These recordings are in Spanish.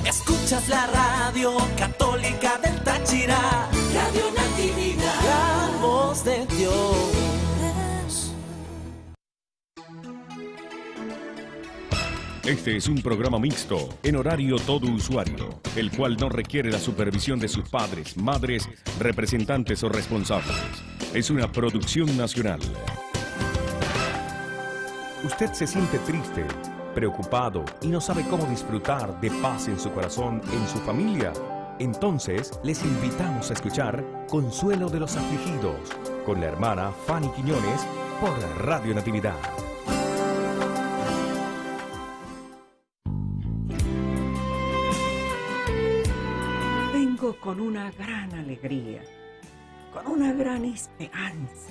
Escuchas la radio católica del Táchira, Radio Natividad, la voz de Dios. Este es un programa mixto, en horario todo usuario, el cual no requiere la supervisión de sus padres, madres, representantes o responsables. Es una producción nacional. ¿Usted se siente triste, preocupado y no sabe cómo disfrutar de paz en su corazón, en su familia? Entonces, les invitamos a escuchar Consuelo de los Afligidos, con la hermana Fanny Quiñones, por Radio Natividad. Vengo con una gran alegría, con una gran esperanza,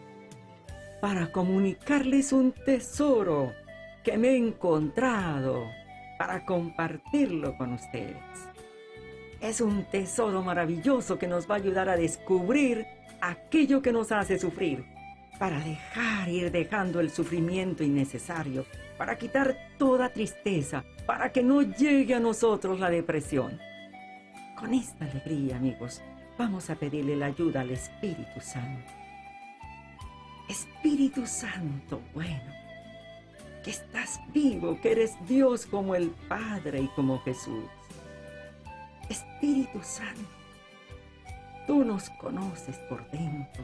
para comunicarles un tesoro que me he encontrado, para compartirlo con ustedes. Es un tesoro maravilloso que nos va a ayudar a descubrir aquello que nos hace sufrir, para ir dejando el sufrimiento innecesario, para quitar toda tristeza, para que no llegue a nosotros la depresión. Con esta alegría, amigos, vamos a pedirle la ayuda al Espíritu Santo. Espíritu Santo, bueno, que estás vivo, que eres Dios como el Padre y como Jesús. Espíritu Santo, tú nos conoces por dentro.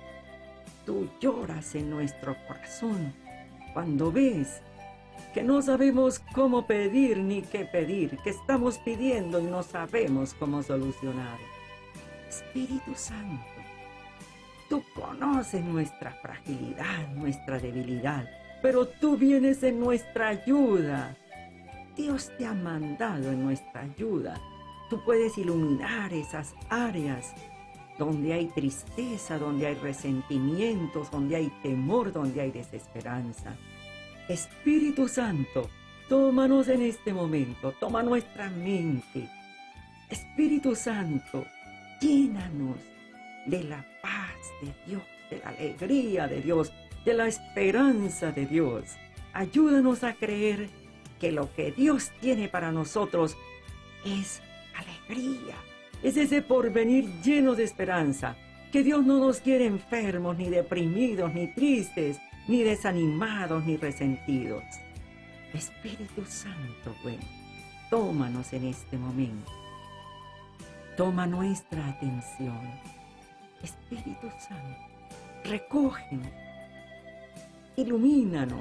Tú lloras en nuestro corazón cuando ves que no sabemos cómo pedir ni qué pedir, que estamos pidiendo y no sabemos cómo solucionar. Espíritu Santo, tú conoces nuestra fragilidad, nuestra debilidad, pero tú vienes en nuestra ayuda. Dios te ha mandado en nuestra ayuda. Tú puedes iluminar esas áreas donde hay tristeza, donde hay resentimientos, donde hay temor, donde hay desesperanza. Espíritu Santo, tómanos en este momento, toma nuestra mente. Espíritu Santo, llénanos de la paz de Dios, de la alegría de Dios, de la esperanza de Dios. Ayúdanos a creer que lo que Dios tiene para nosotros es alegría, es ese porvenir lleno de esperanza, que Dios no nos quiere enfermos, ni deprimidos, ni tristes, ni desanimados, ni resentidos. Espíritu Santo, bueno, tómanos en este momento. Toma nuestra atención. Espíritu Santo, recógenos, ilumínanos,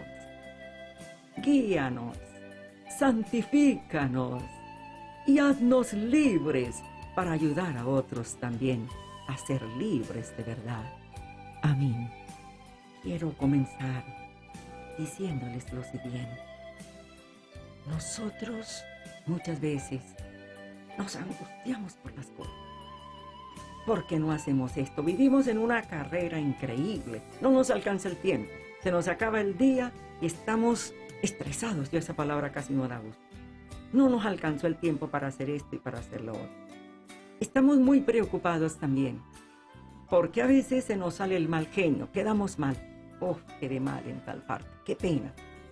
guíanos, santifícanos y haznos libres para ayudar a otros también a ser libres de verdad. Amén. Quiero comenzar diciéndoles lo siguiente. Nosotros muchas veces nos angustiamos por las cosas. ¿Por qué no hacemos esto? Vivimos en una carrera increíble. No nos alcanza el tiempo. Se nos acaba el día y estamos estresados. Yo esa palabra casi no da gusto. No nos alcanzó el tiempo para hacer esto y para hacer lo otro. Estamos muy preocupados también, porque a veces se nos sale el mal genio, quedamos mal. Oh, quedé mal en tal parte, qué pena.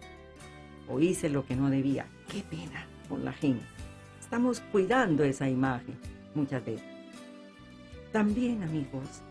O hice lo que no debía, qué pena con la gente. Estamos cuidando esa imagen muchas veces. También, amigos,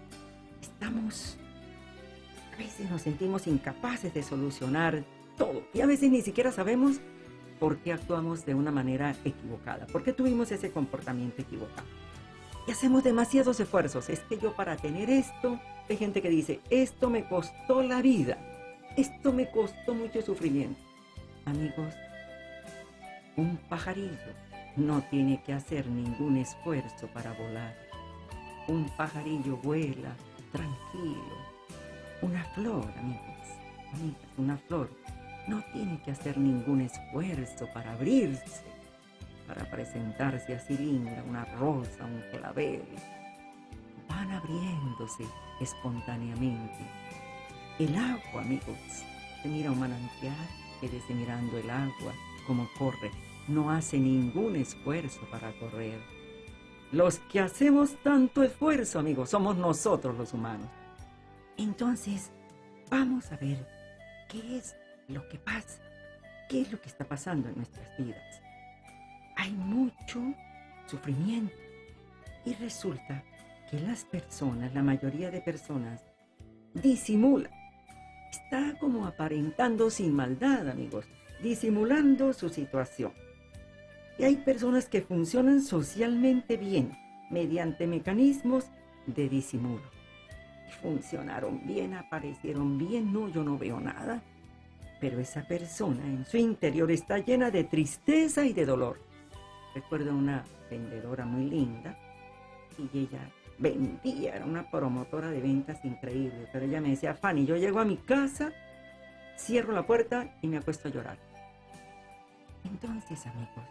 a veces nos sentimos incapaces de solucionar todo. Y a veces ni siquiera sabemos por qué actuamos de una manera equivocada, por qué tuvimos ese comportamiento equivocado. Y hacemos demasiados esfuerzos. Es que yo para tener esto, hay gente que dice, esto me costó la vida, esto me costó mucho sufrimiento. Amigos, un pajarillo no tiene que hacer ningún esfuerzo para volar. Un pajarillo vuela tranquilo. Una flor, amigas, una flor no tiene que hacer ningún esfuerzo para abrirse, para presentarse así linda, una rosa, un clavel. Van abriéndose espontáneamente. El agua, amigos, se mira un manantial, quédese mirando el agua, cómo corre. No hace ningún esfuerzo para correr. Los que hacemos tanto esfuerzo, amigos, somos nosotros los humanos. Entonces, vamos a ver qué es lo que pasa, qué es lo que está pasando en nuestras vidas. Hay mucho mucho sufrimiento. Y resulta que las personas, la mayoría de personas, disimulan. Está como aparentando sin maldad, amigos, disimulando su situación. Y hay personas que funcionan socialmente bien, mediante mecanismos de disimulo. Funcionaron bien, aparecieron bien, no, yo no veo nada. Pero esa persona en su interior está llena de tristeza y de dolor. Recuerdo una vendedora muy linda y ella vendía, era una promotora de ventas increíble, pero ella me decía, Fanny, yo llego a mi casa, cierro la puerta y me acuesto a llorar. Entonces, amigos,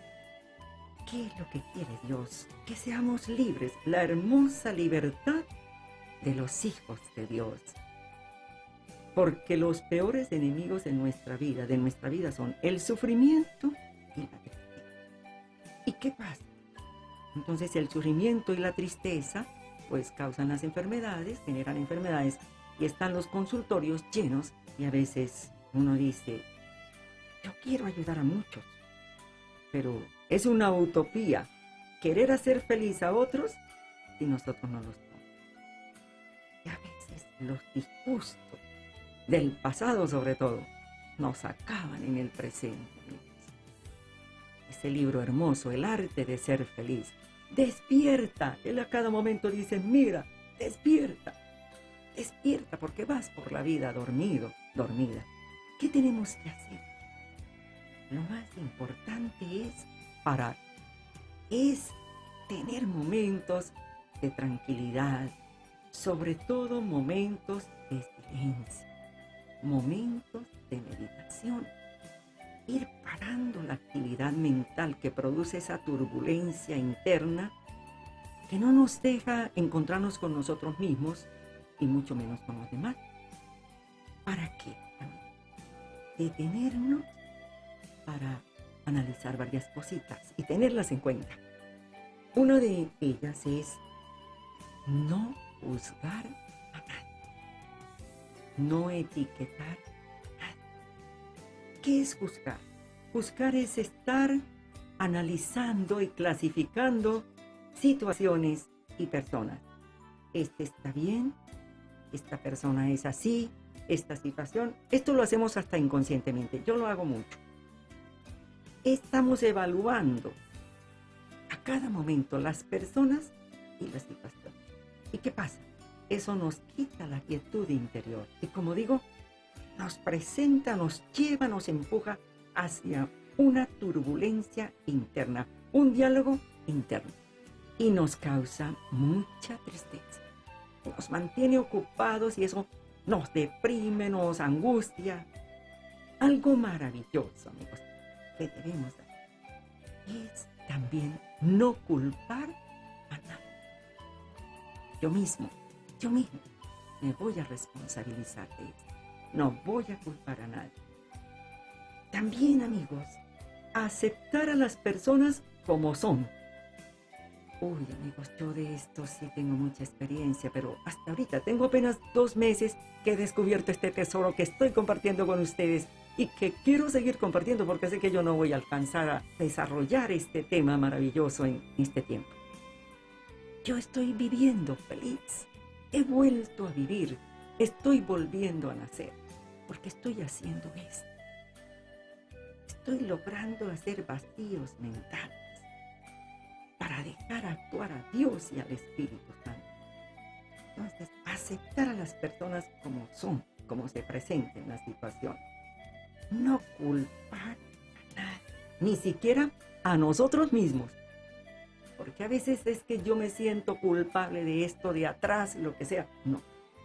¿qué es lo que quiere Dios? Que seamos libres, la hermosa libertad de los hijos de Dios. Porque los peores enemigos de nuestra vida son el sufrimiento y la tristeza. ¿Y qué pasa? Entonces el sufrimiento y la tristeza pues causan las enfermedades, generan enfermedades y están los consultorios llenos y a veces uno dice, yo quiero ayudar a muchos, pero es una utopía querer hacer feliz a otros si nosotros no los somos. Y a veces los disgustos del pasado sobre todo nos acaban en el presente. Ese libro hermoso, El arte de ser feliz, despierta. Él a cada momento dice, mira, despierta, despierta, porque vas por la vida dormido, dormida. ¿Qué tenemos que hacer? Lo más importante es parar, es tener momentos de tranquilidad, sobre todo momentos de silencio, momentos de meditación. Ir parando la actividad mental que produce esa turbulencia interna que no nos deja encontrarnos con nosotros mismos y mucho menos con los demás. ¿Para qué? Detenernos para analizar varias cositas y tenerlas en cuenta. Una de ellas es no juzgar a nadie, no etiquetar. ¿Qué es juzgar? Juzgar es estar analizando y clasificando situaciones y personas. Este está bien, esta persona es así, esta situación. Esto lo hacemos hasta inconscientemente, yo lo hago mucho. Estamos evaluando a cada momento las personas y las situaciones. ¿Y qué pasa? Eso nos quita la quietud interior. Y como digo, nos presenta, nos lleva, nos empuja hacia una turbulencia interna, un diálogo interno. Y nos causa mucha tristeza. Nos mantiene ocupados y eso nos deprime, nos angustia. Algo maravilloso, amigos, que debemos hacer es también no culpar a nadie. Yo mismo me voy a responsabilizar de esto. No voy a culpar a nadie. También, amigos, aceptar a las personas como son. Uy, amigos, yo de esto sí tengo mucha experiencia, pero hasta ahorita tengo apenas 2 meses que he descubierto este tesoro que estoy compartiendo con ustedes y que quiero seguir compartiendo porque sé que yo no voy a alcanzar a desarrollar este tema maravilloso en este tiempo. Yo estoy viviendo feliz. He vuelto a vivir. Estoy volviendo a nacer, porque estoy haciendo esto. Estoy logrando hacer vacíos mentales para dejar actuar a Dios y al Espíritu Santo. Entonces, aceptar a las personas como son, como se presenten la situación. No culpar a nadie, ni siquiera a nosotros mismos. Porque a veces es que yo me siento culpable de esto, de atrás, lo que sea. No.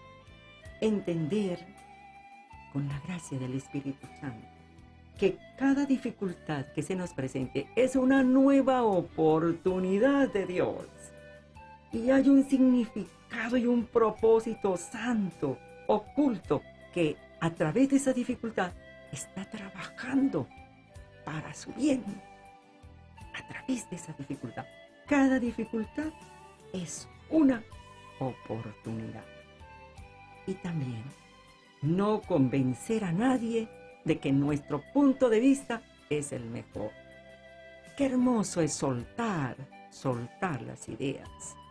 Entender con la gracia del Espíritu Santo que cada dificultad que se nos presente es una nueva oportunidad de Dios y hay un significado y un propósito santo, oculto, que a través de esa dificultad está trabajando para su bien. A través de esa dificultad, cada dificultad es una oportunidad. Y también no convencer a nadie de que nuestro punto de vista es el mejor. Qué hermoso es soltar las ideas.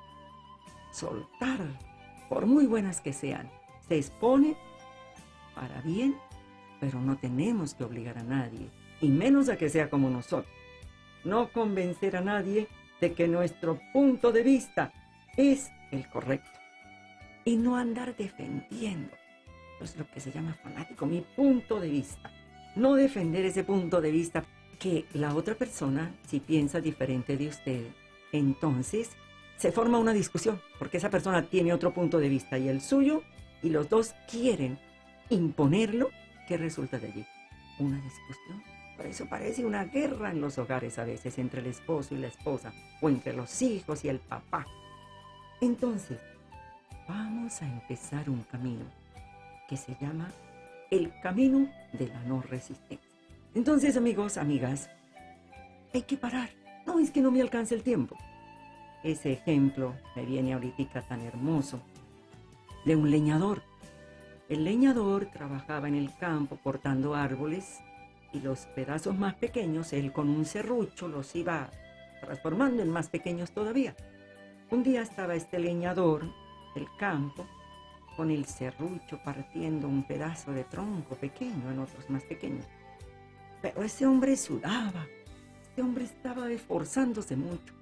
Soltar, por muy buenas que sean. Se expone para bien, pero no tenemos que obligar a nadie, y menos a que sea como nosotros. No convencer a nadie de que nuestro punto de vista es el correcto. Y no andar defendiendo. Es lo que se llama fanático, mi punto de vista. No defender ese punto de vista que la otra persona, si piensa diferente de usted, entonces se forma una discusión, porque esa persona tiene otro punto de vista y el suyo, y los dos quieren imponerlo. ¿Qué resulta de allí? Una discusión. Por eso parece una guerra en los hogares a veces, entre el esposo y la esposa, o entre los hijos y el papá. Entonces, vamos a empezar un camino que se llama el camino de la no resistencia. Entonces, amigos, amigas, hay que parar. No es que no me alcance el tiempo. Ese ejemplo me viene ahorita tan hermoso de un leñador. El leñador trabajaba en el campo cortando árboles y los pedazos más pequeños, él con un serrucho los iba transformando en más pequeños todavía. Un día estaba este leñador del campo con el serrucho partiendo un pedazo de tronco pequeño en otros más pequeños. Pero ese hombre sudaba, este hombre estaba esforzándose mucho.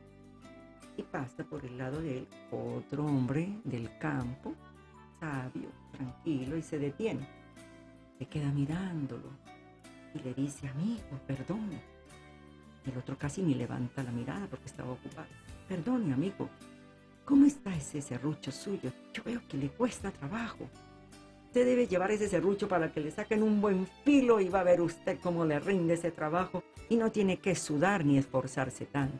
Y pasa por el lado de él otro hombre del campo, sabio, tranquilo, y se detiene. Se queda mirándolo y le dice: amigo, perdone. El otro casi ni levanta la mirada porque estaba ocupado. Perdone, amigo, ¿cómo está ese serrucho suyo? Yo veo que le cuesta trabajo. Usted debe llevar ese serrucho para que le saquen un buen filo y va a ver usted cómo le rinde ese trabajo y no tiene que sudar ni esforzarse tanto.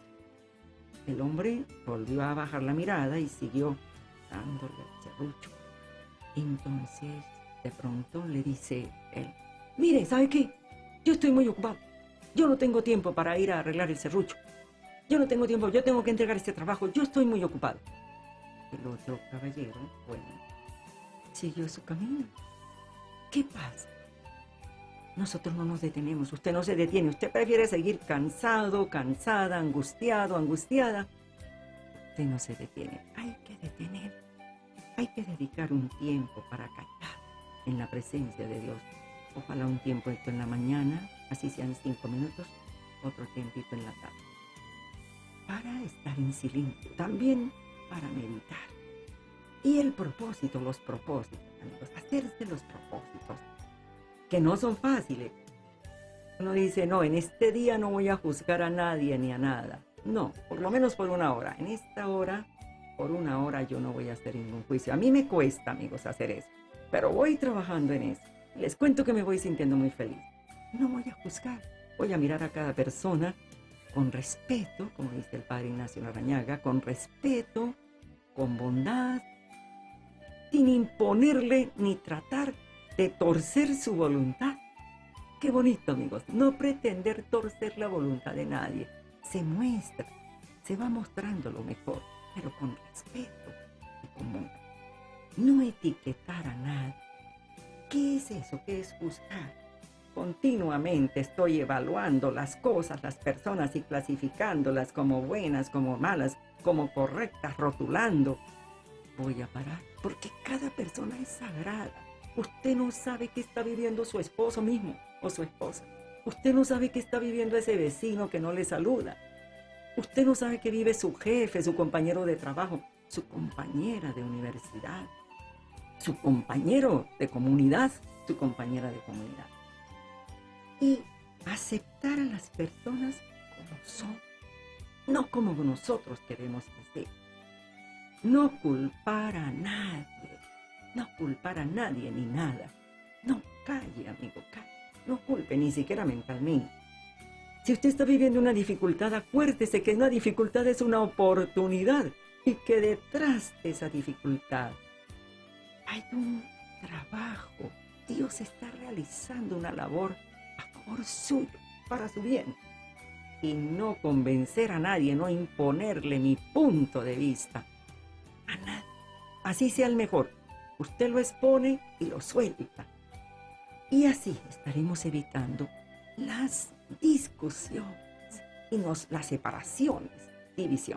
El hombre volvió a bajar la mirada y siguió dándole el serrucho. Entonces, de pronto le dice él: mire, ¿sabe qué? Yo estoy muy ocupado. Yo no tengo tiempo para ir a arreglar el serrucho. Yo no tengo tiempo, yo tengo que entregar este trabajo. Yo estoy muy ocupado. El otro caballero, bueno, siguió su camino. ¿Qué pasa? Nosotros no nos detenemos, usted no se detiene, usted prefiere seguir cansado, cansada, angustiado, angustiada. Usted no se detiene, hay que detener, hay que dedicar un tiempo para callar en la presencia de Dios. Ojalá un tiempo en la mañana, así sean 5 minutos, otro tiempito en la tarde. Para estar en silencio, también para meditar. Y el propósito, los propósitos, amigos, hacerse los propósitos, que no son fáciles. Uno dice: no, en este día no voy a juzgar a nadie ni a nada. No, por lo menos por una hora. En esta hora, por una hora yo no voy a hacer ningún juicio. A mí me cuesta, amigos, hacer eso, pero voy trabajando en eso. Les cuento que me voy sintiendo muy feliz. No voy a juzgar, voy a mirar a cada persona con respeto, como dice el padre Ignacio Larrañaga, con respeto, con bondad, sin imponerle ni tratar de torcer su voluntad. Qué bonito, amigos, no pretender torcer la voluntad de nadie. Se muestra, se va mostrando lo mejor, pero con respeto y con bondad. No etiquetar a nadie. ¿Qué es eso? ¿Qué es juzgar? Continuamente estoy evaluando las cosas, las personas y clasificándolas como buenas, como malas, como correctas, rotulando. Voy a parar porque cada persona es sagrada. Usted no sabe qué está viviendo su esposo mismo o su esposa. Usted no sabe qué está viviendo ese vecino que no le saluda. Usted no sabe qué vive su jefe, su compañero de trabajo, su compañera de universidad, su compañero de comunidad, su compañera de comunidad. Y aceptar a las personas como son, no como nosotros queremos que sean. No culpar a nadie, no culpar a nadie ni nada. No, calle, amigo, calle. No culpe, ni siquiera mentalmente. Si usted está viviendo una dificultad, acuérdese que una dificultad es una oportunidad y que detrás de esa dificultad hay un trabajo. Dios está realizando una labor a favor suyo, para su bien. Y no convencer a nadie, no imponerle mi punto de vista a nadie. Así sea el mejor. Usted lo expone y lo suelta. Y así estaremos evitando las discusiones, y las separaciones, división.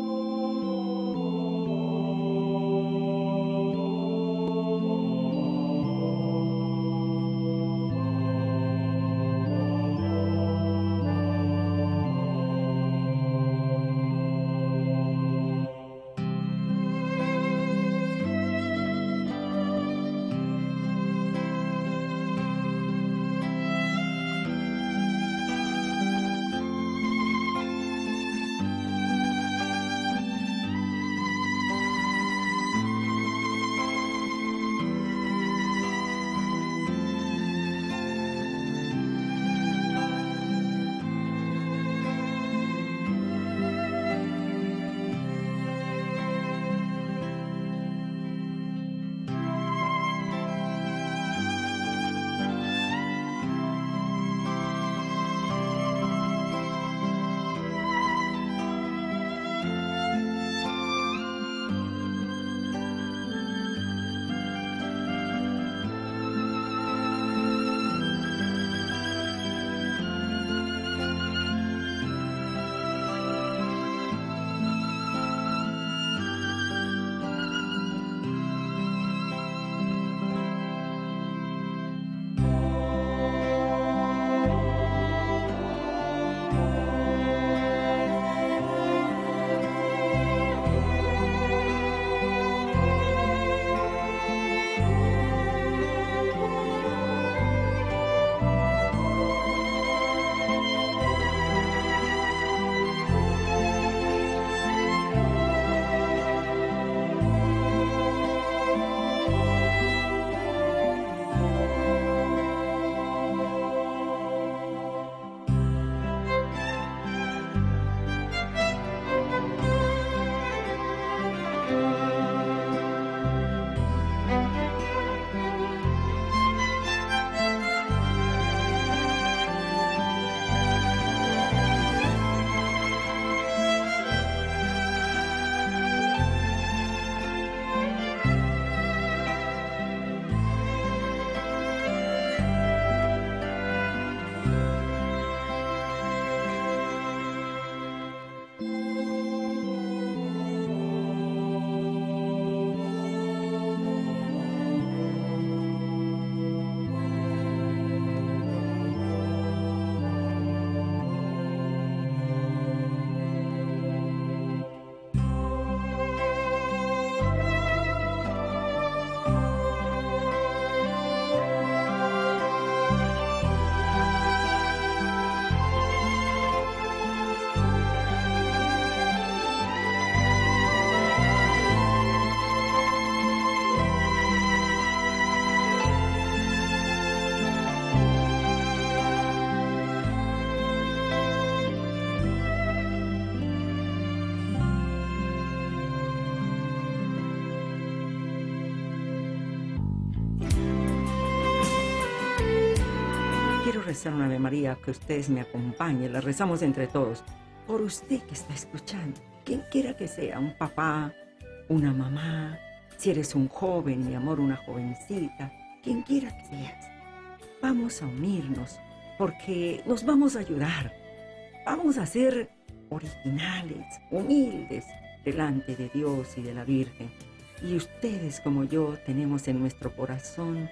Quiero rezar una Ave María, que ustedes me acompañen, la rezamos entre todos. Por usted que está escuchando, quien quiera que sea, un papá, una mamá, si eres un joven, mi amor, una jovencita, quien quiera que seas. Vamos a unirnos, porque nos vamos a ayudar. Vamos a ser originales, humildes, delante de Dios y de la Virgen. Y ustedes, como yo, tenemos en nuestro corazón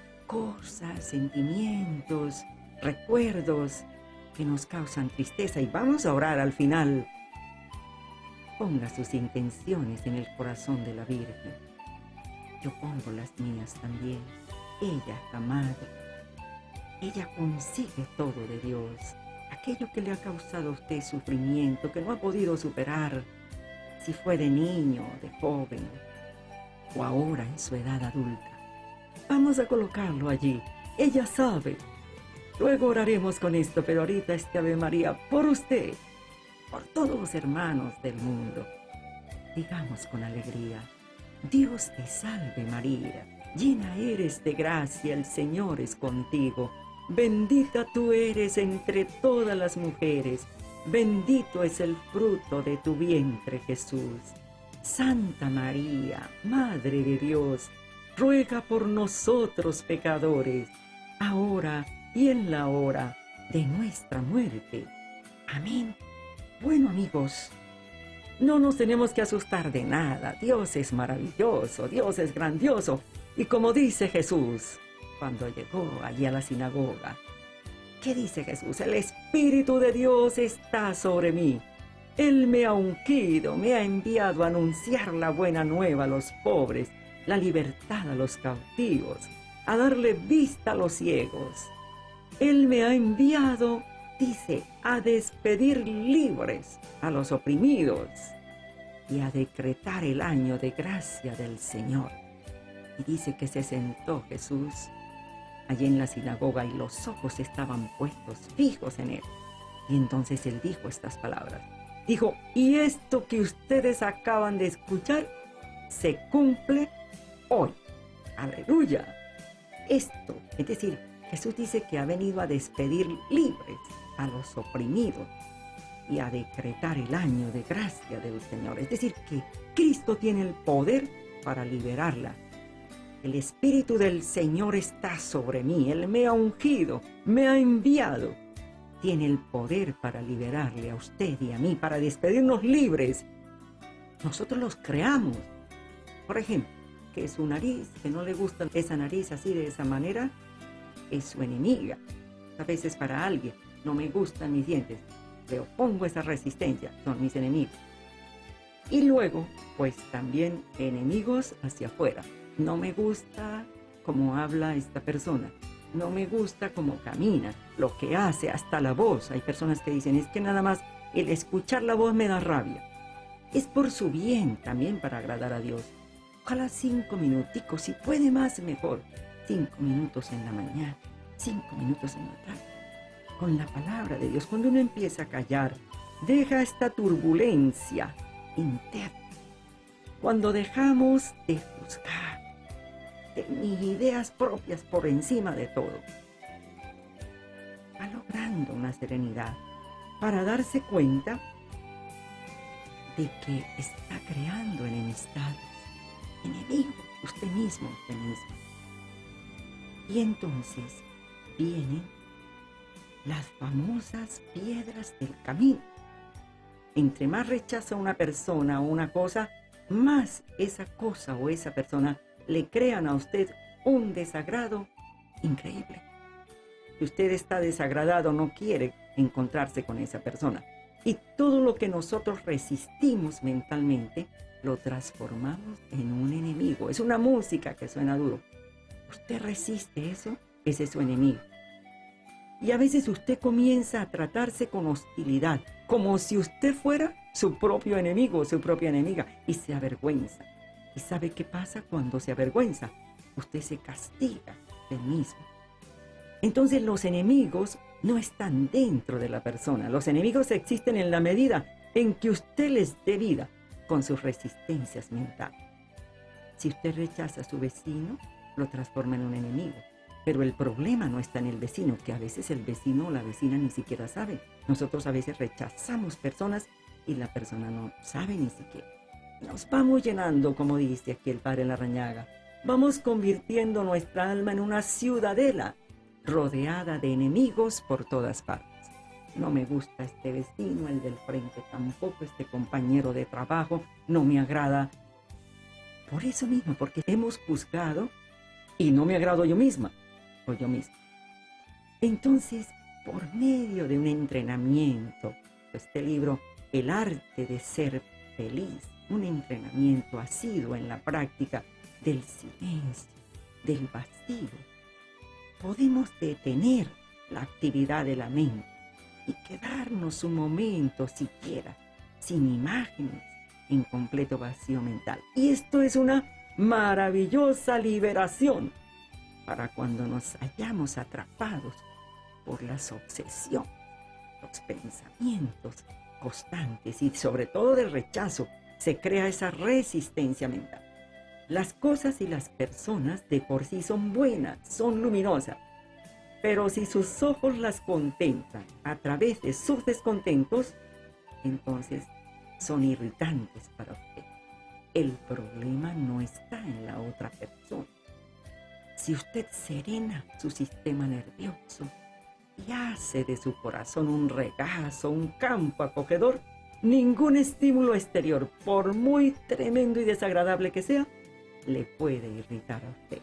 cosas, sentimientos, recuerdos que nos causan tristeza, y vamos a orar al final. Ponga sus intenciones en el corazón de la Virgen. Yo pongo las mías también. Ella, la Madre, ella consigue todo de Dios. Aquello que le ha causado a usted sufrimiento, que no ha podido superar, si fue de niño, de joven, o ahora en su edad adulta. Vamos a colocarlo allí. Ella sabe. Luego oraremos con esto, pero ahorita este Ave María por usted, por todos los hermanos del mundo. Digamos con alegría: Dios te salve María, llena eres de gracia, el Señor es contigo. Bendita tú eres entre todas las mujeres, bendito es el fruto de tu vientre, Jesús. Santa María, Madre de Dios, ruega por nosotros pecadores, ahora y en la hora de nuestra muerte. Amén. Bueno, amigos, no nos tenemos que asustar de nada. Dios es maravilloso, Dios es grandioso. Y como dice Jesús, cuando llegó allí a la sinagoga, ¿qué dice Jesús? El Espíritu de Dios está sobre mí. Él me ha ungido, me ha enviado a anunciar la buena nueva a los pobres, la libertad a los cautivos, a darle vista a los ciegos. Él me ha enviado, dice, a despedir libres a los oprimidos y a decretar el año de gracia del Señor. Y dice que se sentó Jesús allí en la sinagoga y los ojos estaban puestos fijos en él. Y entonces él dijo estas palabras. Dijo, y esto que ustedes acaban de escuchar se cumple hoy. Aleluya. Esto, es decir, Jesús dice que ha venido a despedir libres a los oprimidos y a decretar el año de gracia del Señor. Es decir, que Cristo tiene el poder para liberarla. El Espíritu del Señor está sobre mí. Él me ha ungido, me ha enviado. Tiene el poder para liberarle a usted y a mí, para despedirnos libres. Nosotros los creamos. Por ejemplo, que su nariz, que no le gusta esa nariz así de esa manera, es su enemiga. A veces para alguien, no me gustan mis dientes, le opongo esa resistencia, son mis enemigos. Y luego, pues también enemigos hacia afuera. No me gusta cómo habla esta persona. No me gusta cómo camina, lo que hace, hasta la voz. Hay personas que dicen, es que nada más el escuchar la voz me da rabia. Es por su bien también para agradar a Dios. Ojalá 5 minuticos, si puede más mejor. 5 minutos en la mañana, 5 minutos en la tarde. Con la palabra de Dios, cuando uno empieza a callar, deja esta turbulencia interna. Cuando dejamos de juzgar, de mis ideas propias por encima de todo, va logrando una serenidad para darse cuenta de que está creando enemistades, enemigos, usted mismo. Y entonces vienen las famosas piedras del camino. Entre más rechaza una persona o una cosa, más esa cosa o esa persona le crean a usted un desagrado increíble. Si usted está desagradado, no quiere encontrarse con esa persona. Y todo lo que nosotros resistimos mentalmente, lo transformamos en un enemigo. Es una música que suena duro. Usted resiste eso, ese es su enemigo. Y a veces usted comienza a tratarse con hostilidad, como si usted fuera su propio enemigo o su propia enemiga, y se avergüenza. ¿Y sabe qué pasa cuando se avergüenza? Usted se castiga de mismo. Entonces los enemigos no están dentro de la persona. Los enemigos existen en la medida en que usted les dé vida con sus resistencias mentales. Si usted rechaza a su vecino, lo transforma en un enemigo. Pero el problema no está en el vecino, que a veces el vecino o la vecina ni siquiera sabe. Nosotros a veces rechazamos personas y la persona no sabe ni siquiera. Nos vamos llenando, como dice aquí el padre Larrañaga. Vamos convirtiendo nuestra alma en una ciudadela rodeada de enemigos por todas partes. No me gusta este vecino, el del frente tampoco, este compañero de trabajo no me agrada. Por eso mismo, porque hemos juzgado y no me agrado yo misma o yo mismo. Entonces, por medio de un entrenamiento, este libro, El arte de ser feliz, un entrenamiento asiduo en la práctica del silencio, del vacío, podemos detener la actividad de la mente y quedarnos un momento siquiera sin imágenes, en completo vacío mental. Y esto es una maravillosa liberación para cuando nos hallamos atrapados por las obsesiones, los pensamientos constantes y sobre todo del rechazo. Se crea esa resistencia mental. Las cosas y las personas de por sí son buenas, son luminosas, pero si sus ojos las contemplan a través de sus descontentos, entonces son irritantes para usted. El problema no está en la otra persona. Si usted serena su sistema nervioso y hace de su corazón un regazo, un campo acogedor, Ningún estímulo exterior, por muy tremendo y desagradable que sea, le puede irritar a usted.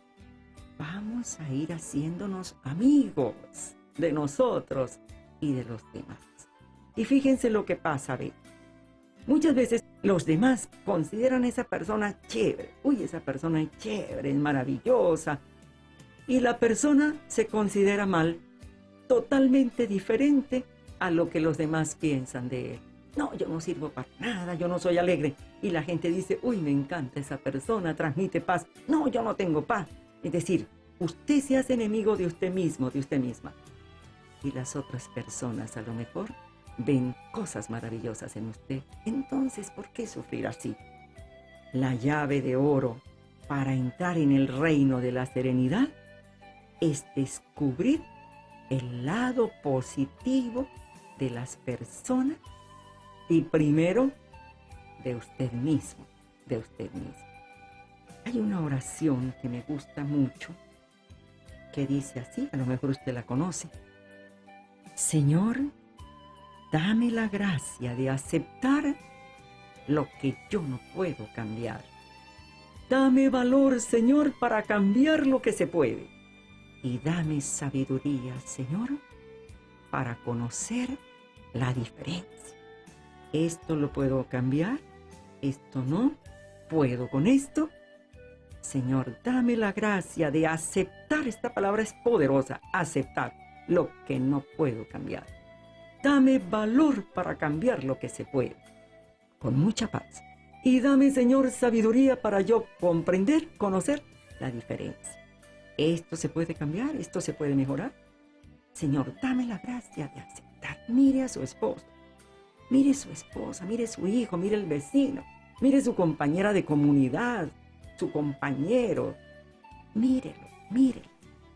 Vamos a ir haciéndonos amigos de nosotros y de los demás. Y fíjense lo que pasa, ¿ve? Muchas veces los demás consideran a esa persona chévere. Uy, esa persona es chévere, es maravillosa. Y la persona se considera mal, totalmente diferente a lo que los demás piensan de él. No, yo no sirvo para nada, yo no soy alegre. Y la gente dice, uy, me encanta esa persona, transmite paz. No, yo no tengo paz. Es decir, usted se hace enemigo de usted mismo, de usted misma. Y las otras personas a lo mejor ven cosas maravillosas en usted. Entonces, ¿por qué sufrir así? La llave de oro para entrar en el reino de la serenidad es descubrir el lado positivo de las personas y primero de usted mismo, de usted mismo. Hay una oración que me gusta mucho que dice así, a lo mejor usted la conoce. Señor, dame la gracia de aceptar lo que yo no puedo cambiar. Dame valor, Señor, para cambiar lo que se puede. Y dame sabiduría, Señor, para conocer la diferencia. Esto lo puedo cambiar, esto no, puedo con esto. Señor, dame la gracia de aceptar, esta palabra es poderosa, aceptar lo que no puedo cambiar. Dame valor para cambiar lo que se puede, con mucha paz. Y dame, Señor, sabiduría para yo comprender, conocer la diferencia. Esto se puede cambiar, esto se puede mejorar. Señor, dame la gracia de aceptar. Mire a su esposo, mire su esposa, mire su hijo, mire el vecino, mire su compañera de comunidad, su compañero. Mírelo, mírelo.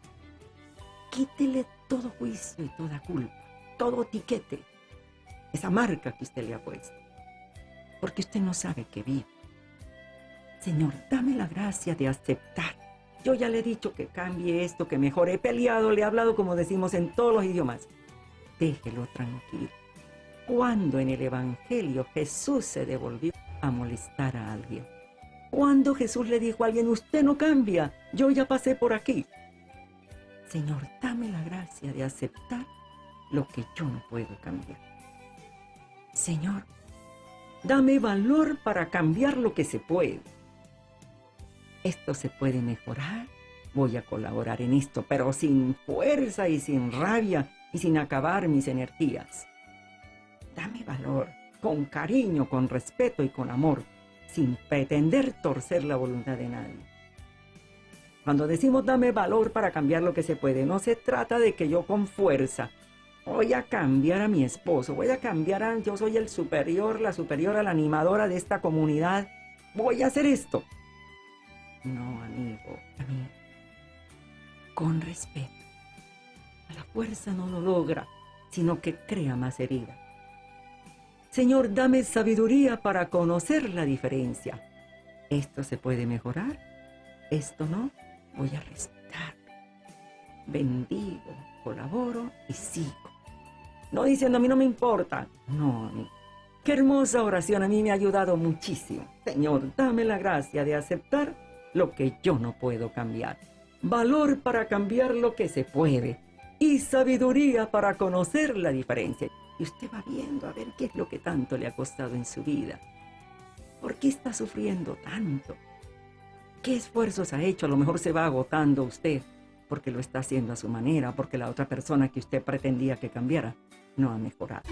Quítele todo juicio y toda culpa, todo tiquete, esa marca que usted le ha puesto, porque usted no sabe que vive. Señor, dame la gracia de aceptar. Yo ya le he dicho que cambie esto, que mejore. He peleado, le he hablado, como decimos, en todos los idiomas. Déjelo tranquilo. ¿Cuándo en el Evangelio Jesús se devolvió a molestar a alguien? ¿Cuándo Jesús le dijo a alguien, usted no cambia, yo ya pasé por aquí? Señor, dame la gracia de aceptar lo que yo no puedo cambiar. Señor, dame valor para cambiar lo que se puede. Esto se puede mejorar, voy a colaborar en esto, pero sin fuerza y sin rabia y sin acabar mis energías. Dame valor, con cariño, con respeto y con amor, sin pretender torcer la voluntad de nadie. Cuando decimos dame valor para cambiar lo que se puede, no se trata de que yo con fuerza voy a cambiar a mi esposo, voy a cambiar a, yo soy el superior, la superiora, la animadora de esta comunidad, voy a hacer esto. No, amigo, con respeto. A la fuerza no lo logra, sino que crea más herida. Señor, dame sabiduría para conocer la diferencia. Esto se puede mejorar, esto no, voy a respetar. Bendigo, colaboro y sigo. No diciendo a mí no me importa, no, amigo. Qué hermosa oración, a mí me ha ayudado muchísimo. Señor, dame la gracia de aceptar lo que yo no puedo cambiar. Valor para cambiar lo que se puede. Y sabiduría para conocer la diferencia. Y usted va viendo a ver qué es lo que tanto le ha costado en su vida. ¿Por qué está sufriendo tanto? ¿Qué esfuerzos ha hecho? A lo mejor se va agotando usted porque lo está haciendo a su manera, porque la otra persona que usted pretendía que cambiara no ha mejorado.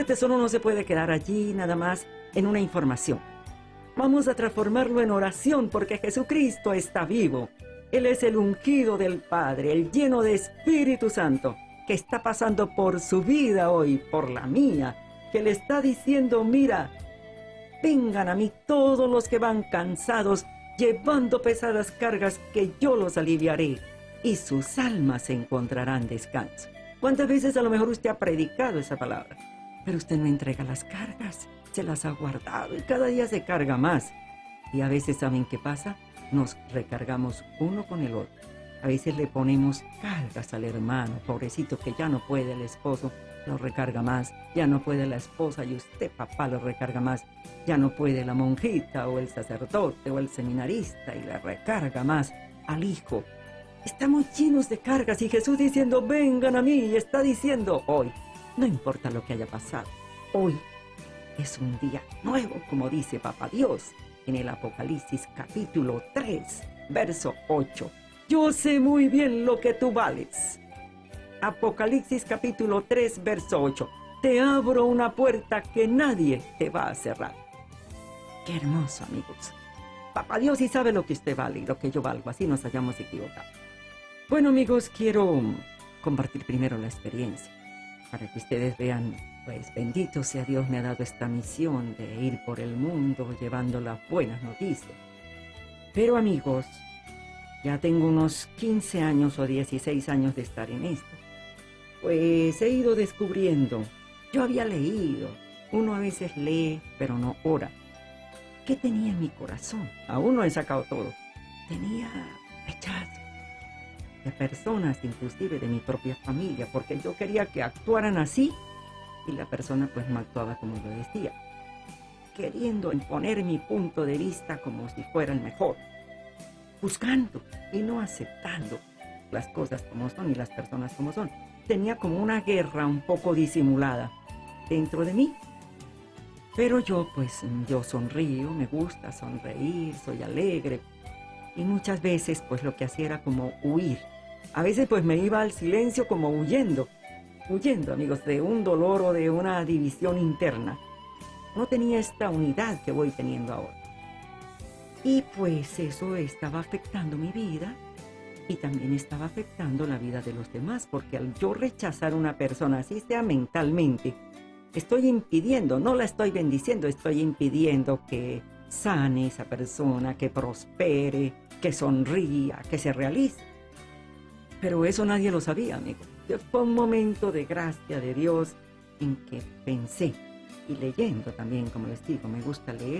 tesoro no se puede quedar allí nada más en una información. Vamos a transformarlo en oración porque Jesucristo está vivo. Él es el ungido del Padre, el lleno de Espíritu Santo, que está pasando por su vida hoy, por la mía, que le está diciendo, mira, vengan a mí todos los que van cansados, llevando pesadas cargas, que yo los aliviaré, y sus almas encontrarán descanso. ¿Cuántas veces a lo mejor usted ha predicado esa palabra? Pero usted no entrega las cargas, se las ha guardado y cada día se carga más. Y a veces, ¿saben qué pasa? Nos recargamos uno con el otro. A veces le ponemos cargas al hermano, pobrecito, que ya no puede, el esposo lo recarga más, ya no puede la esposa y usted, papá, lo recarga más, ya no puede la monjita o el sacerdote o el seminarista y le recarga más al hijo. Estamos llenos de cargas y Jesús diciendo, vengan a mí, y está diciendo hoy, no importa lo que haya pasado, hoy es un día nuevo, como dice Papá Dios en el Apocalipsis capítulo 3, verso 8. Yo sé muy bien lo que tú vales. Apocalipsis capítulo 3, verso 8. Te abro una puerta que nadie te va a cerrar. Qué hermoso, amigos. Papá Dios sí sabe lo que usted vale y lo que yo valgo, así nos hayamos equivocado. Bueno, amigos, quiero compartir primero la experiencia, para que ustedes vean, pues bendito sea Dios, me ha dado esta misión de ir por el mundo llevando las buenas noticias. Pero amigos, ya tengo unos 15 años o 16 años de estar en esto. Pues he ido descubriendo, yo había leído, uno a veces lee, pero no ora. ¿Qué tenía en mi corazón? Aún no he sacado todo. Tenía rechazo de personas, inclusive de mi propia familia, porque yo quería que actuaran así y la persona pues no actuaba como yo decía, queriendo imponer mi punto de vista como si fuera el mejor, buscando y no aceptando las cosas como son y las personas como son. Tenía como una guerra un poco disimulada dentro de mí, pero yo sonrío, me gusta sonreír, soy alegre y muchas veces pues lo que hacía era como huir. A veces pues me iba al silencio como huyendo, amigos, de un dolor o de una división interna. No tenía esta unidad que voy teniendo ahora. Y pues eso estaba afectando mi vida y también estaba afectando la vida de los demás, porque al yo rechazar a una persona, así sea mentalmente, estoy impidiendo, no la estoy bendiciendo, estoy impidiendo que sane esa persona, que prospere, que sonría, que se realice. Pero eso nadie lo sabía, amigo. Fue un momento de gracia de Dios en que pensé, y leyendo también, como les digo, me gusta leer,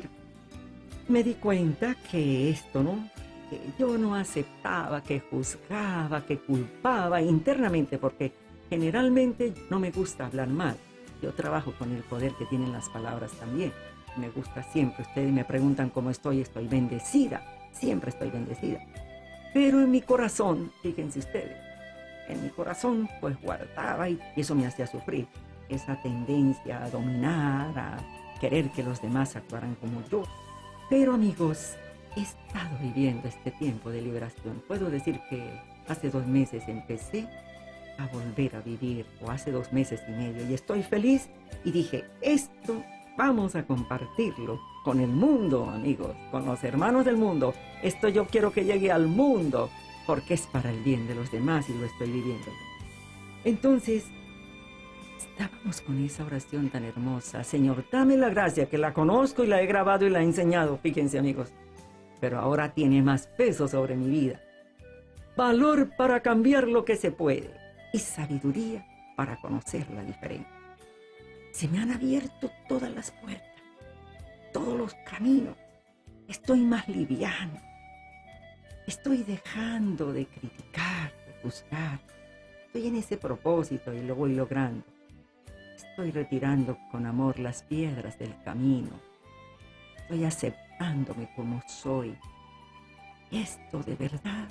me di cuenta que esto, ¿no? Que yo no aceptaba, que juzgaba, que culpaba internamente, porque generalmente no me gusta hablar mal. Yo trabajo con el poder que tienen las palabras también. Me gusta siempre, ustedes me preguntan cómo estoy bendecida, siempre estoy bendecida. Pero en mi corazón, fíjense ustedes, en mi corazón pues guardaba y eso me hacía sufrir. Esa tendencia a dominar, a querer que los demás actuaran como yo. Pero amigos, he estado viviendo este tiempo de liberación. Puedo decir que hace 2 meses empecé a volver a vivir, o hace 2 meses y medio, y estoy feliz y dije, esto vamos a compartirlo con el mundo, amigos, con los hermanos del mundo. Esto yo quiero que llegue al mundo, porque es para el bien de los demás y lo estoy viviendo. Entonces, estábamos con esa oración tan hermosa. Señor, dame la gracia, que la conozco y la he grabado y la he enseñado, fíjense, amigos. Pero ahora tiene más peso sobre mi vida. Valor para cambiar lo que se puede y sabiduría para conocer la diferencia. Se me han abierto todas las puertas, todos los caminos. Estoy más liviano. Estoy dejando de criticar, de juzgar. Estoy en ese propósito y lo voy logrando. Estoy retirando con amor las piedras del camino. Estoy aceptándome como soy. Esto de verdad.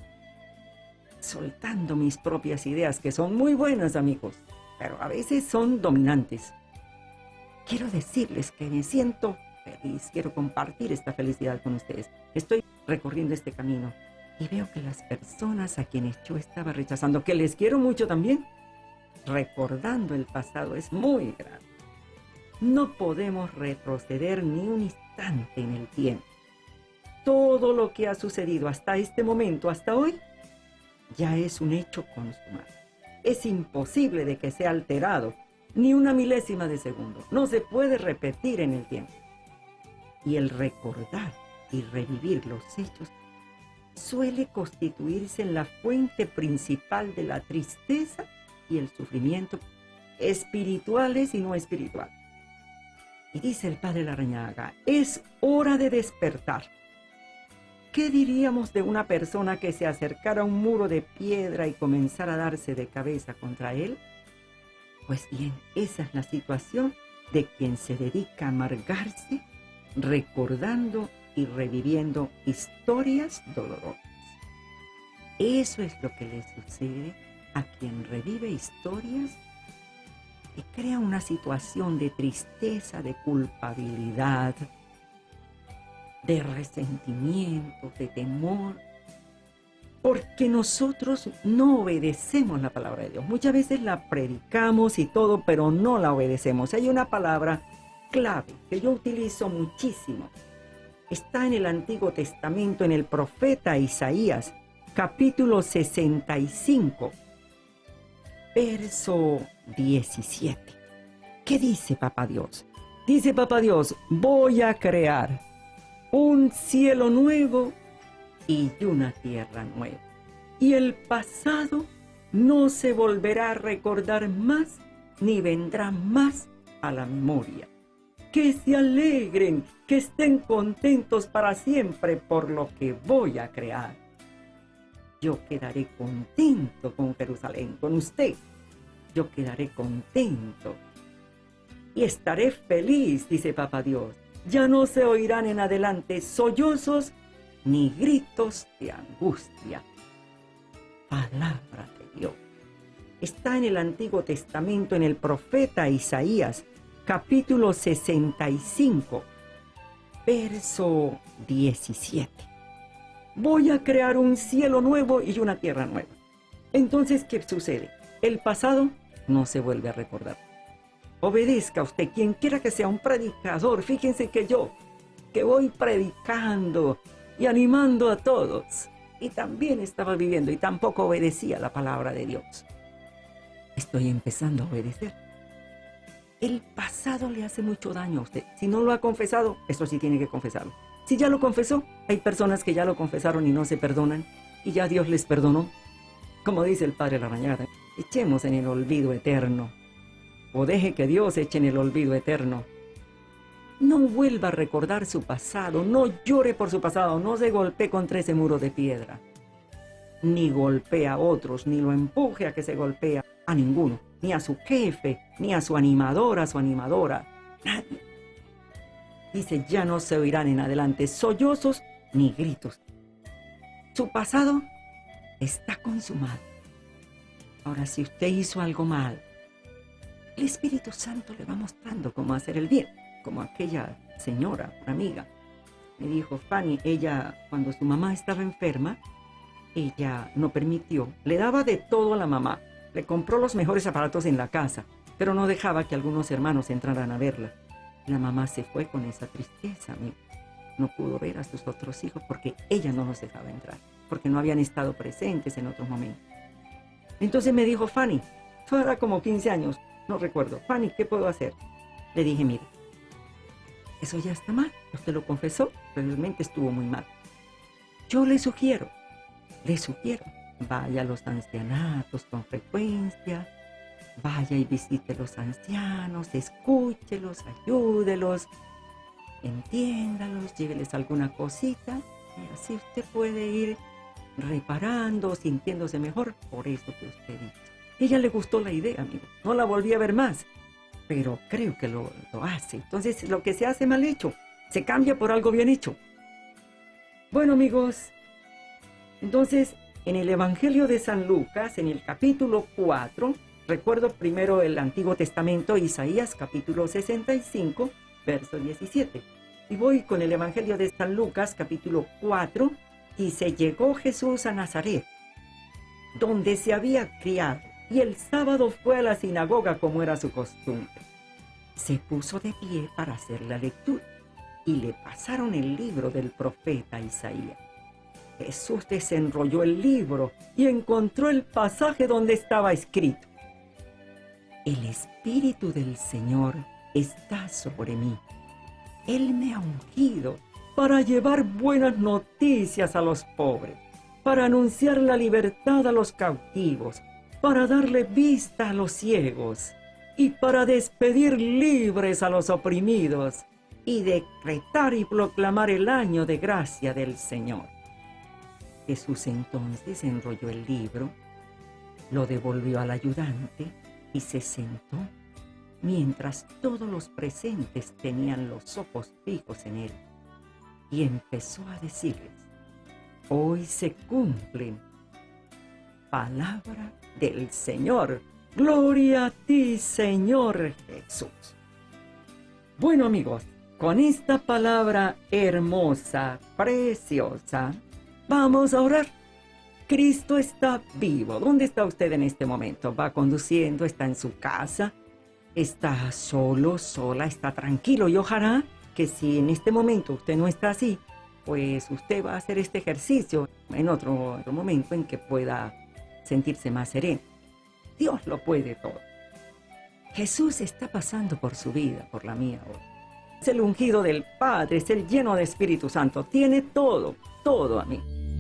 Soltando mis propias ideas, que son muy buenas, amigos, pero a veces son dominantes. Quiero decirles que me siento feliz, quiero compartir esta felicidad con ustedes. Estoy recorriendo este camino y veo que las personas a quienes yo estaba rechazando, que les quiero mucho también, recordando el pasado es muy grande. No podemos retroceder ni un instante en el tiempo. Todo lo que ha sucedido hasta este momento, hasta hoy, ya es un hecho consumado. Es imposible de que sea alterado ni una milésima de segundo. No se puede repetir en el tiempo. Y el recordar y revivir los hechos suele constituirse en la fuente principal de la tristeza y el sufrimiento, espirituales y no espirituales. Y dice el padre Larrañaga, es hora de despertar. ¿Qué diríamos de una persona que se acercara a un muro de piedra y comenzara a darse de cabeza contra él? Pues bien, esa es la situación de quien se dedica a amargarse, recordando y reviviendo historias dolorosas. Eso es lo que le sucede a quien revive historias y crea una situación de tristeza, de culpabilidad, de resentimiento, de temor, porque nosotros no obedecemos la palabra de Dios. Muchas veces la predicamos y todo, pero no la obedecemos. Hay una palabra clave que yo utilizo muchísimo. Está en el Antiguo Testamento, en el profeta Isaías, capítulo 65, verso 17. ¿Qué dice Papá Dios? Dice Papá Dios, voy a crear un cielo nuevo y una tierra nueva. Y el pasado no se volverá a recordar más, ni vendrá más a la memoria. Que se alegren, que estén contentos para siempre por lo que voy a crear. Yo quedaré contento con Jerusalén, con usted. Yo quedaré contento. Y estaré feliz, dice Papá Dios. Ya no se oirán en adelante sollozos ni gritos de angustia. Palabra de Dios. Está en el Antiguo Testamento, en el profeta Isaías, capítulo 65, verso 17. Voy a crear un cielo nuevo y una tierra nueva. Entonces, ¿qué sucede? El pasado no se vuelve a recordar. Obedezca usted, quien quiera que sea un predicador. Fíjense que yo, que voy predicando y animando a todos, y también estaba viviendo y tampoco obedecía la palabra de Dios. Estoy empezando a obedecer. El pasado le hace mucho daño a usted. Si no lo ha confesado, eso sí tiene que confesarlo. Si ya lo confesó, hay personas que ya lo confesaron y no se perdonan, y ya Dios les perdonó. Como dice el padre Larrañaga, echemos en el olvido eterno, o deje que Dios eche en el olvido eterno. No vuelva a recordar su pasado, no llore por su pasado, no se golpee contra ese muro de piedra, ni golpee a otros, ni lo empuje a que se golpee a ninguno, ni a su jefe, ni a su animadora, nadie. Dice, ya no se oirán en adelante sollozos ni gritos. Su pasado está consumado. Ahora, si usted hizo algo mal, el Espíritu Santo le va mostrando cómo hacer el bien. Como aquella señora, una amiga, me dijo, Fanny, ella, cuando su mamá estaba enferma, ella no permitió, le daba de todo a la mamá, le compró los mejores aparatos en la casa, pero no dejaba que algunos hermanos entraran a verla. La mamá se fue con esa tristeza, amigo. No pudo ver a sus otros hijos porque ella no los dejaba entrar, porque no habían estado presentes en otros momentos. Entonces me dijo, Fanny, eso era como 15 años, no recuerdo, Fanny, ¿qué puedo hacer? Le dije, mire, eso ya está mal, usted lo confesó, realmente estuvo muy mal. Yo le sugiero, vaya a los ancianatos con frecuencia, vaya y visite a los ancianos, escúchelos, ayúdelos, entiéndalos, lléveles alguna cosita, y así usted puede ir reparando, sintiéndose mejor por eso que usted dice. Ella le gustó la idea, amigo, no la volví a ver más, pero creo que lo hace. Entonces, lo que se hace mal hecho, se cambia por algo bien hecho. Bueno, amigos, entonces, en el Evangelio de San Lucas, en el capítulo 4, recuerdo primero el Antiguo Testamento, Isaías, capítulo 65, verso 17. Y voy con el Evangelio de San Lucas, capítulo 4, dice, llegó Jesús a Nazaret, donde se había criado, y el sábado fue a la sinagoga como era su costumbre. Se puso de pie para hacer la lectura y le pasaron el libro del profeta Isaías. Jesús desenrolló el libro y encontró el pasaje donde estaba escrito: El Espíritu del Señor está sobre mí. Él me ha ungido para llevar buenas noticias a los pobres, para anunciar la libertad a los cautivos, para darle vista a los ciegos y para despedir libres a los oprimidos y decretar y proclamar el año de gracia del Señor. Jesús entonces enrolló el libro, lo devolvió al ayudante y se sentó, mientras todos los presentes tenían los ojos fijos en él, y empezó a decirles: hoy se cumplen palabra del Señor. Gloria a ti, Señor Jesús. Bueno, amigos, con esta palabra hermosa, preciosa, vamos a orar. Cristo está vivo. ¿Dónde está usted en este momento? ¿Va conduciendo? ¿Está en su casa? ¿Está solo, sola? ¿Está tranquilo? Y ojalá que si en este momento usted no está así, pues usted va a hacer este ejercicio en otro momento en que pueda sentirse más sereno. Dios lo puede todo. Jesús está pasando por su vida, por la mía hoy. Es el ungido del Padre, es el lleno de Espíritu Santo. Tiene todo, todo a mí.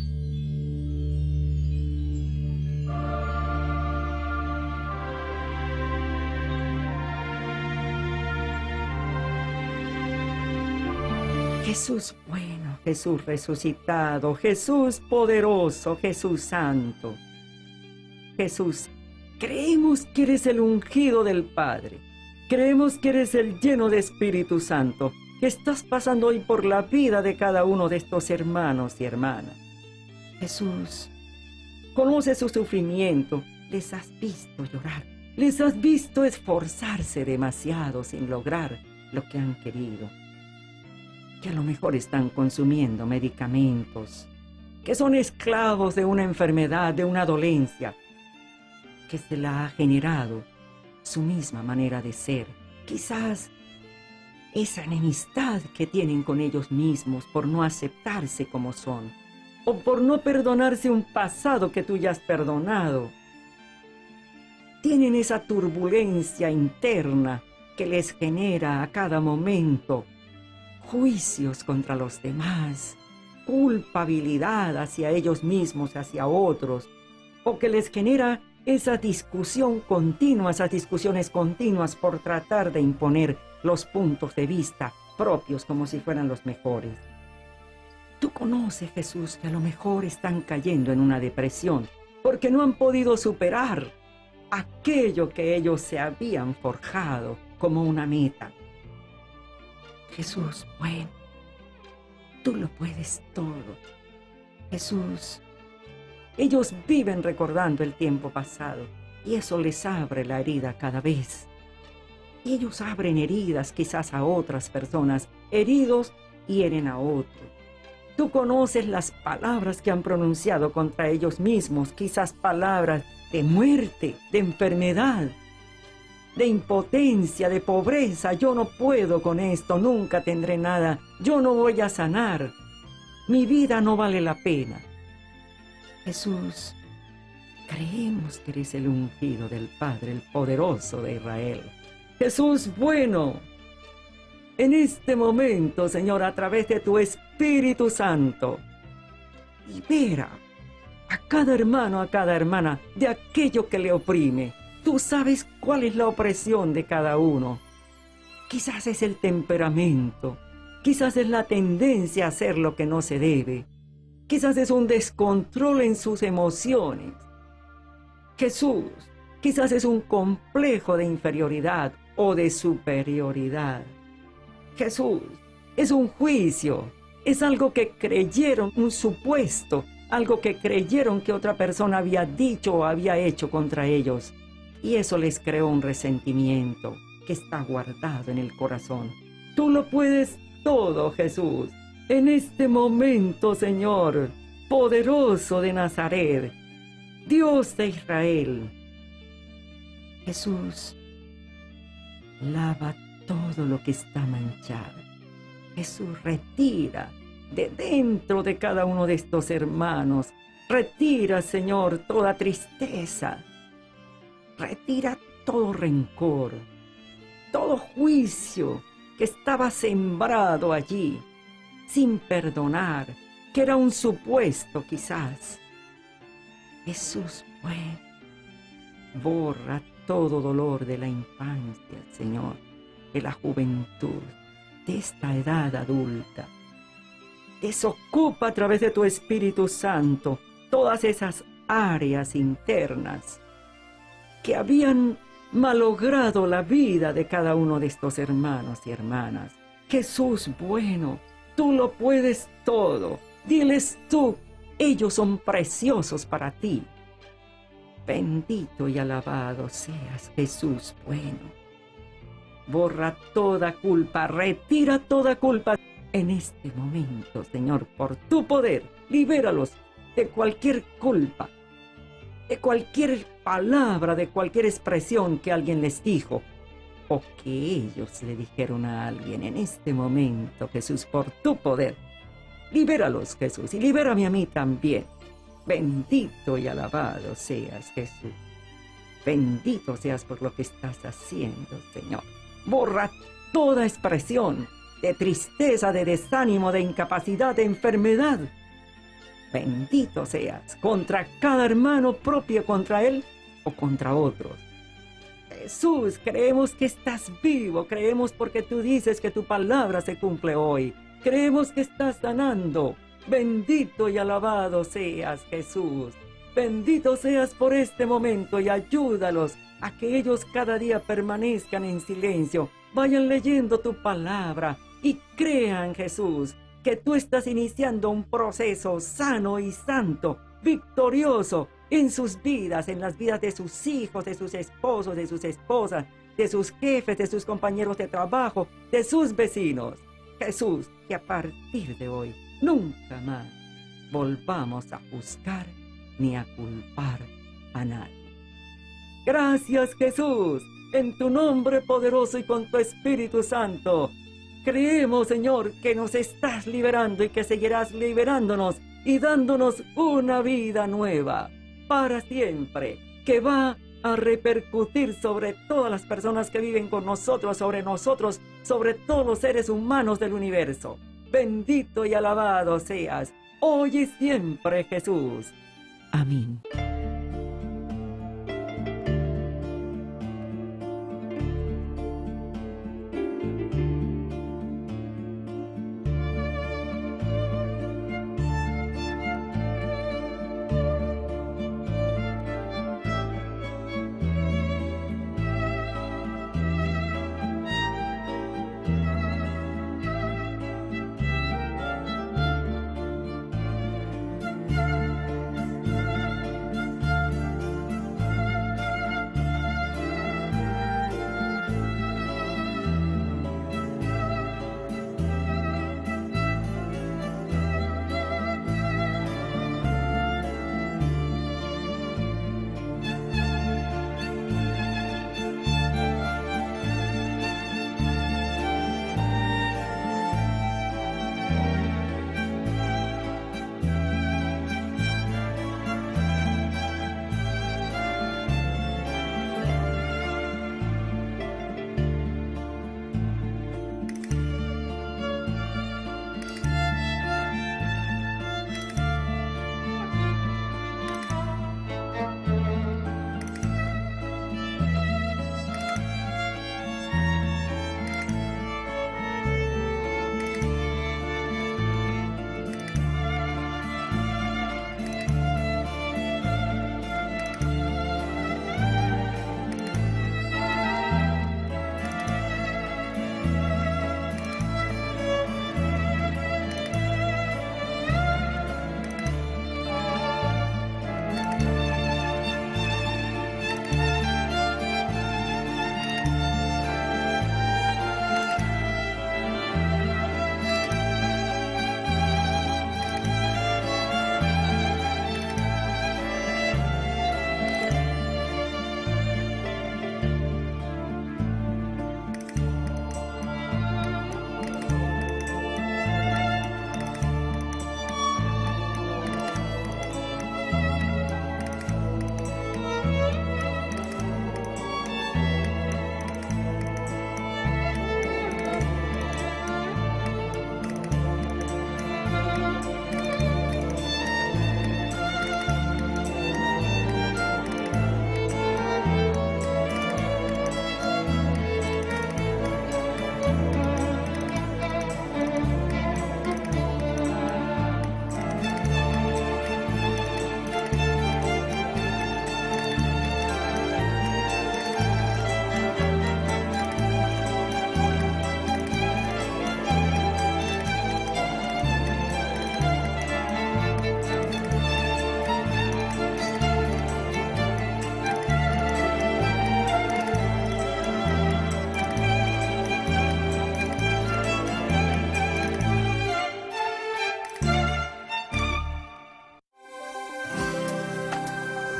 Jesús bueno, Jesús resucitado, Jesús poderoso, Jesús santo. Jesús, creemos que eres el ungido del Padre. Creemos que eres el lleno de Espíritu Santo, que estás pasando hoy por la vida de cada uno de estos hermanos y hermanas. Jesús, conoce su sufrimiento, les has visto llorar, les has visto esforzarse demasiado sin lograr lo que han querido. Que a lo mejor están consumiendo medicamentos, que son esclavos de una enfermedad, de una dolencia, que se la ha generado su misma manera de ser. Quizás esa enemistad que tienen con ellos mismos por no aceptarse como son, o por no perdonarse un pasado que tú ya has perdonado. Tienen esa turbulencia interna que les genera a cada momento juicios contra los demás, culpabilidad hacia ellos mismos, hacia otros, o que les genera esa discusión continua, esas discusiones continuas por tratar de imponer los puntos de vista propios como si fueran los mejores. Tú conoces, Jesús, que a lo mejor están cayendo en una depresión porque no han podido superar aquello que ellos se habían forjado como una meta. Jesús, bueno, tú lo puedes todo. Jesús, ellos viven recordando el tiempo pasado y eso les abre la herida cada vez. Y ellos abren heridas quizás a otras personas, heridos hieren a otros. Tú conoces las palabras que han pronunciado contra ellos mismos, quizás palabras de muerte, de enfermedad, de impotencia, de pobreza. Yo no puedo con esto, nunca tendré nada, yo no voy a sanar, mi vida no vale la pena. Jesús, creemos que eres el ungido del Padre, el poderoso de Israel. Jesús bueno, en este momento, Señor, a través de tu Espíritu Santo, libera a cada hermano, a cada hermana de aquello que le oprime. Tú sabes cuál es la opresión de cada uno. Quizás es el temperamento, quizás es la tendencia a hacer lo que no se debe, quizás es un descontrol en sus emociones. Jesús, quizás es un complejo de inferioridad o de superioridad. Jesús, es un juicio, es algo que creyeron, un supuesto, algo que creyeron que otra persona había dicho o había hecho contra ellos. Y eso les creó un resentimiento que está guardado en el corazón. Tú lo puedes todo, Jesús. En este momento, Señor, poderoso de Nazaret, Dios de Israel. Jesús, lava todo lo que está manchado. Jesús, retira de dentro de cada uno de estos hermanos. Retira, Señor, toda tristeza. Retira todo rencor, todo juicio que estaba sembrado allí, sin perdonar, que era un supuesto quizás. Jesús, bueno, borra todo dolor de la infancia, Señor, de la juventud, de esta edad adulta. Desocupa a través de tu Espíritu Santo todas esas áreas internas que habían malogrado la vida de cada uno de estos hermanos y hermanas. Jesús, bueno, tú lo puedes todo. Diles tú, ellos son preciosos para ti. Bendito y alabado seas, Jesús, bueno. Borra toda culpa, retira toda culpa en este momento, Señor, por tu poder. Libéralos de cualquier culpa, de cualquier palabra, de cualquier expresión que alguien les dijo o que ellos le dijeron a alguien en este momento, Jesús, por tu poder. Libéralos, Jesús, y libérame a mí también. Bendito y alabado seas, Jesús. Bendito seas por lo que estás haciendo, Señor. Borra toda expresión de tristeza, de desánimo, de incapacidad, de enfermedad. Bendito seas contra cada hermano, propio contra él o contra otros. Jesús, creemos que estás vivo, creemos porque tú dices que tu palabra se cumple hoy. Creemos que estás sanando. Bendito y alabado seas, Jesús. Bendito seas por este momento y ayúdalos a que ellos cada día permanezcan en silencio, vayan leyendo tu palabra y crean, Jesús, que tú estás iniciando un proceso sano y santo, victorioso en sus vidas, en las vidas de sus hijos, de sus esposos, de sus esposas, de sus jefes, de sus compañeros de trabajo, de sus vecinos. Jesús, que a partir de hoy nunca más volvamos a juzgar ni a culpar a nadie. Gracias, Jesús, en tu nombre poderoso y con tu Espíritu Santo. Creemos, Señor, que nos estás liberando y que seguirás liberándonos y dándonos una vida nueva para siempre, que va a repercutir sobre todas las personas que viven con nosotros, sobre todos los seres humanos del universo. Bendito y alabado seas, hoy y siempre, Jesús. Amén.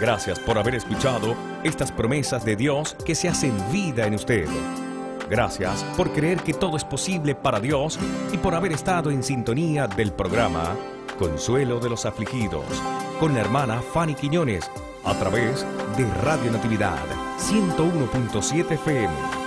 Gracias por haber escuchado estas promesas de Dios que se hacen vida en usted. Gracias por creer que todo es posible para Dios y por haber estado en sintonía del programa Consuelo de los Afligidos con la hermana Fanny Quiñones a través de Radio Natividad 101.7 FM.